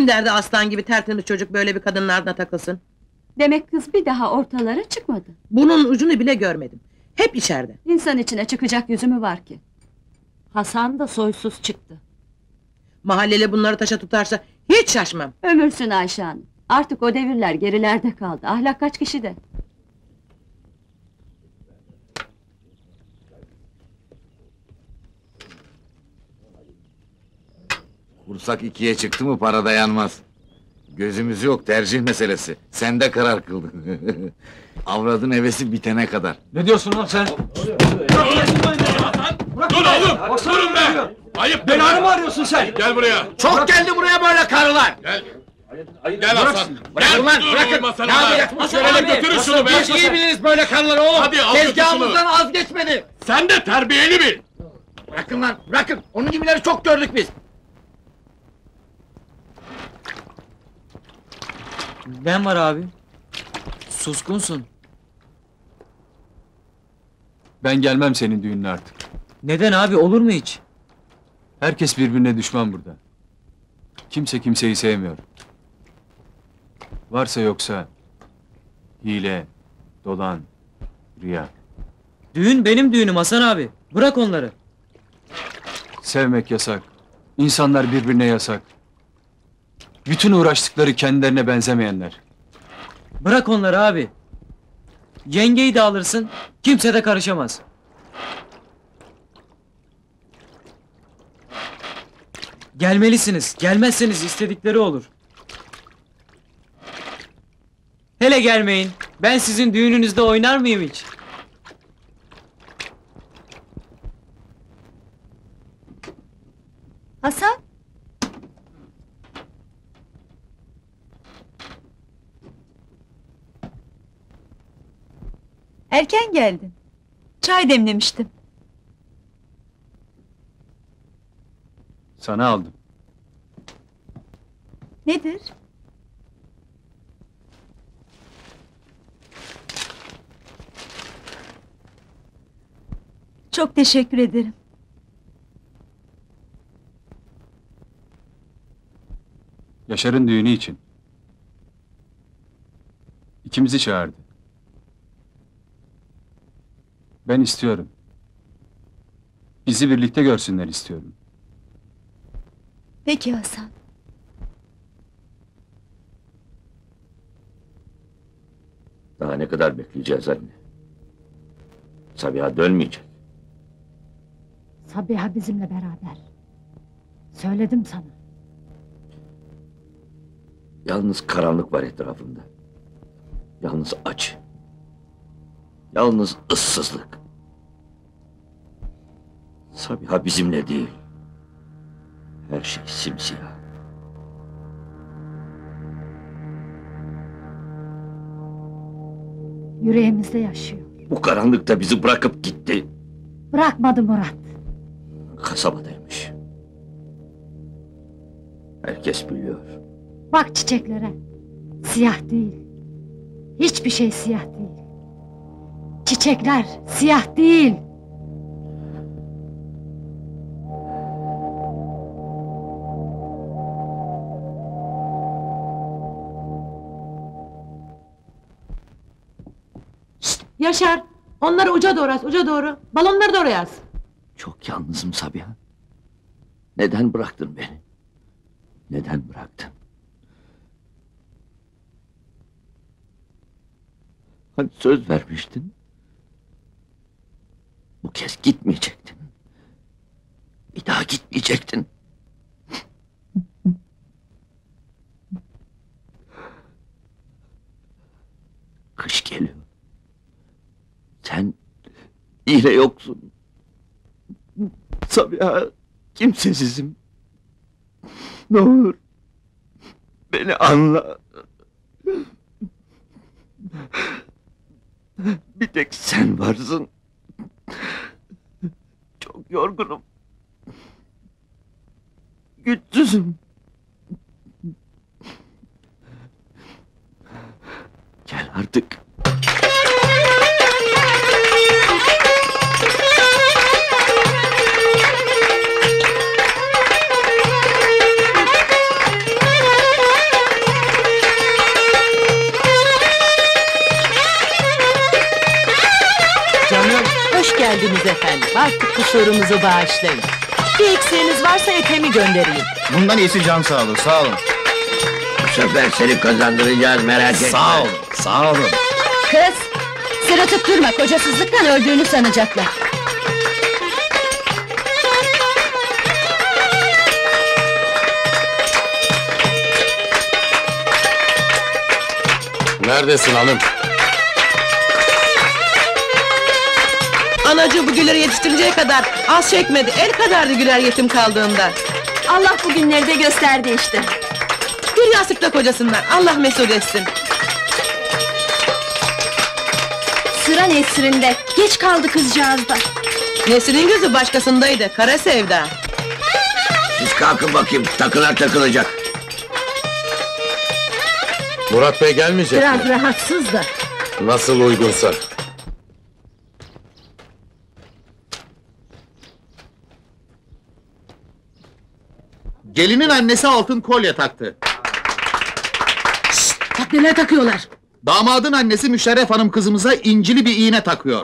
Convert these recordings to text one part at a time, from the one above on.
derdi aslan gibi tertemiz çocuk böyle bir kadının ardına takılsın? Demek kız bir daha ortalara çıkmadı. Bunun ucunu bile görmedim. Hep içeride. İnsan içine çıkacak yüzü mü var ki? Hasan da soysuz çıktı. Mahalleli bunları taşa tutarsa hiç şaşmam. Ömürsün Ayşe Hanım. Artık o devirler gerilerde kaldı. Ahlak kaç kişide? Kursak ikiye çıktı mı para dayanmaz. Gözümüz yok, tercih meselesi. Sen de karar kıldın. Avradın hevesi bitene kadar. Ne diyorsun lan sen? Dur oğlum! Durun be! Ayıp! Belanı mı arıyorsun sen? Gel buraya! Çok geldi buraya böyle karılar! Gel! Gel Hasan! Bırakın lan, Dur bırakın! masana Ya be! bırak, Şöyle götürün şunu be! Biz iyi biliriz böyle karıları oğlum! Hadi al götür Tezgahımızdan az geçmedi! Sen de terbiyeni bil! Bırakın lan, bırakın! Onun gibileri çok gördük biz! Ne var abi? Suskunsun. Ben gelmem senin düğününe artık. Neden abi, olur mu hiç? Herkes birbirine düşman burada. Kimse kimseyi sevmiyor. Varsa yoksa hile, dolan, riya. Düğün benim düğünüm Hasan abi. Bırak onları. Sevmek yasak. İnsanlar birbirine yasak. Bütün uğraştıkları kendilerine benzemeyenler. Bırak onları abi. Yengeyi de alırsın, kimse de karışamaz. Gelmelisiniz, gelmezseniz istedikleri olur. Hele gelmeyin, ben sizin düğününüzde oynar mıyım hiç? Hasan! Erken geldin. Çay demlemiştim. Sana aldım. Nedir? Çok teşekkür ederim. Yaşar'ın düğünü için. İkimizi çağırdı. Ben istiyorum. Bizi birlikte görsünler istiyorum. Peki Hasan. Daha ne kadar bekleyeceğiz anne? Sabiha dönmeyecek. Sabiha bizimle beraber. Söyledim sana. Yalnız karanlık var etrafında. Yalnız acı. Yalnız ıssızlık. Sabiha bizimle değil. Her şey simsiyah. Yüreğimizde yaşıyor. Bu karanlıkta bizi bırakıp gitti. Bırakmadı Murat. Kasabadaymış. Herkes biliyor. Bak çiçeklere. Siyah değil. Hiçbir şey siyah değil. Çiçekler siyah değil. Yaşar, onları uca doğru as, uca doğru. Balonları da oraya as. Çok yalnızım Sabiha. Neden bıraktın beni? Neden bıraktın? Hani söz vermiştin? Bu kez gitmeyecektin. Bir daha gitmeyecektin. Kış geliyor. Sen yine yoksun. Sabiha, kimsesizim. Ne olur beni anla. Bir tek sen varsın. Çok yorgunum. Güçsüzüm. Gel artık. Artık kusurumuzu bağışlayın. Bir eksiğiniz varsa Ethem'i göndereyim. Bundan iyisi can sağlığı, sağ olun. Bu sefer seni kazandıracağız, merak etme. Sağ olun, sağ olun. Kız! Sırıtıp durma, kocasızlıktan öldüğünü sanacaklar. Neredesin hanım? Anacığı bu Güler'i yetiştireceği kadar az çekmedi. El kadardı Güler yetim kaldığında. Allah bu günleri de gösterdi işte. Bir yastıkla kocasından. Allah mesut etsin. Sıra Nesrin'de, geç kaldı kızcağız da. Nesrin gözü başkasındaydı. Kara sevda. Siz kalkın bakayım, takılar takılacak. Murat Bey gelmeyecek Biraz mi? rahatsız da. Nasıl uygunsa. Gelinin annesi altın kolye taktı. Bak neler takıyorlar. Damadın annesi Müşerref Hanım kızımıza incili bir iğne takıyor.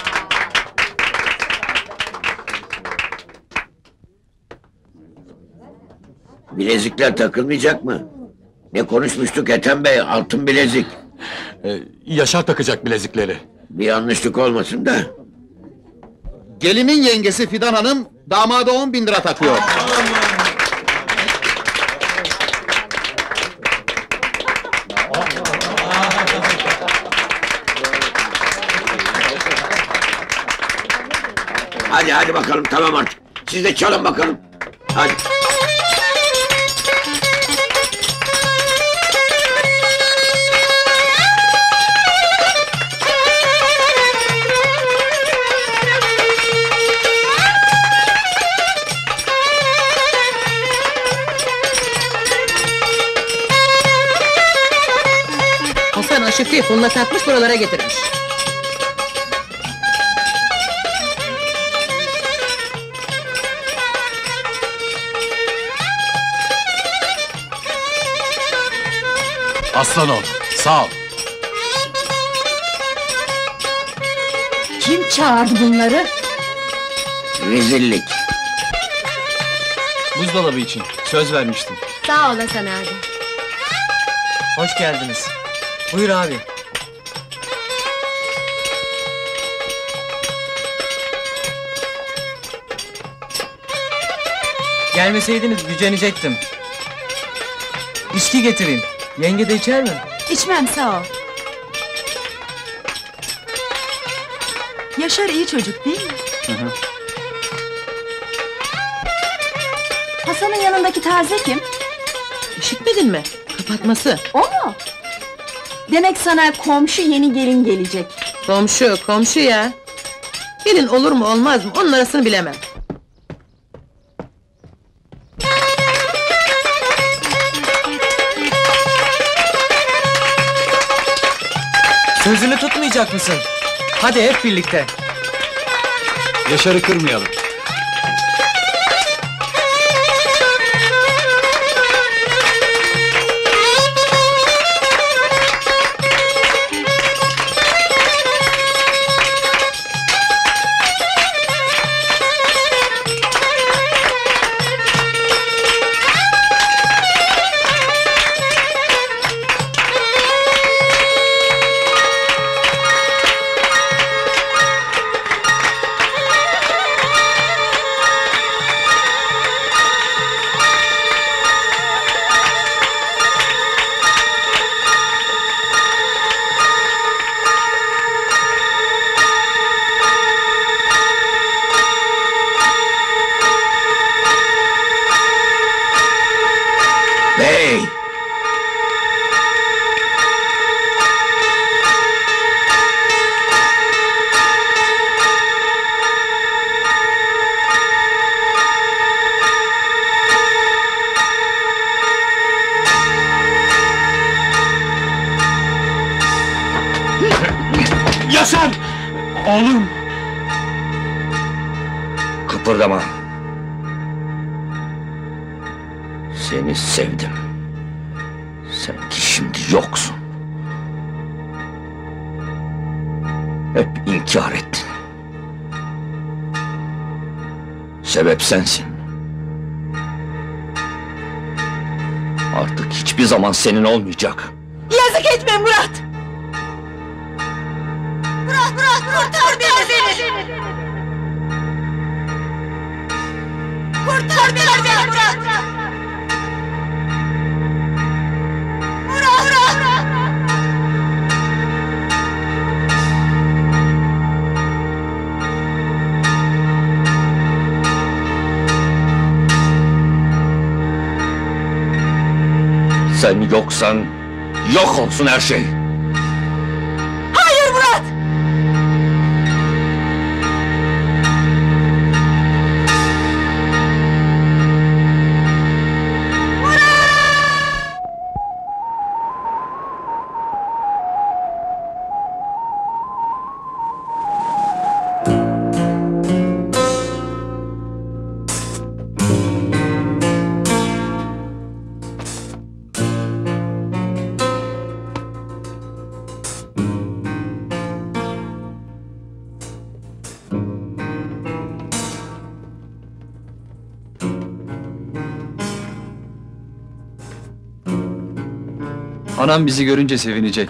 Bilezikler takılmayacak mı? Ne konuşmuştuk Ethem Bey, altın bilezik. Yaşar takacak bilezikleri. Bir yanlışlık olmasın da. Gelinin yengesi Fidan Hanım damada 10.000 lira takıyor. Hadi bakalım, tamam artık. Siz de çalın bakalım. Hadi. Hasan aşıkıyı funla takmış buralara getirmiş. Aslan ol, sağ ol. Kim çağırdı bunları? Rezillik. Buzdolabı için söz vermiştim. Sağ ol Hasan abi. Hoş geldiniz. Buyur abi. Gelmeseydiniz gücenecektim. İçki getireyim. Yenge de içer mi? İçmem, sağ ol. Yaşar iyi çocuk değil mi? Hasan'ın yanındaki taze kim? İşitmedin mi? Kapatması. O mu? Demek sana komşu yeni gelin gelecek. Komşu ya. Gelin olur mu olmaz mı? Onun arasını bilemem. Sözünü tutmayacak mısın? Hadi hep birlikte. Yaşar'ı kırmayalım. Bey! Yaşar! Oğlum! Kıpırdama. Seni sevdim. Sen ki şimdi yoksun. Hep inkar ettin. sebep sensin. Artık hiçbir zaman senin olmayacak. Yazık etme Murat! Murat, kurtar beni! Kurtar beni Murat! Murat! Sen yoksan, yok olsun her şey! Hayır Murat! Anam bizi görünce sevinecek.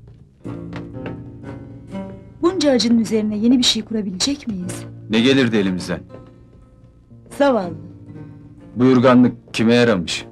Bunca acının üzerine yeni bir şey kurabilecek miyiz? Ne gelirdi elimizden? Zavallı. Buyurganlık kime yaramış?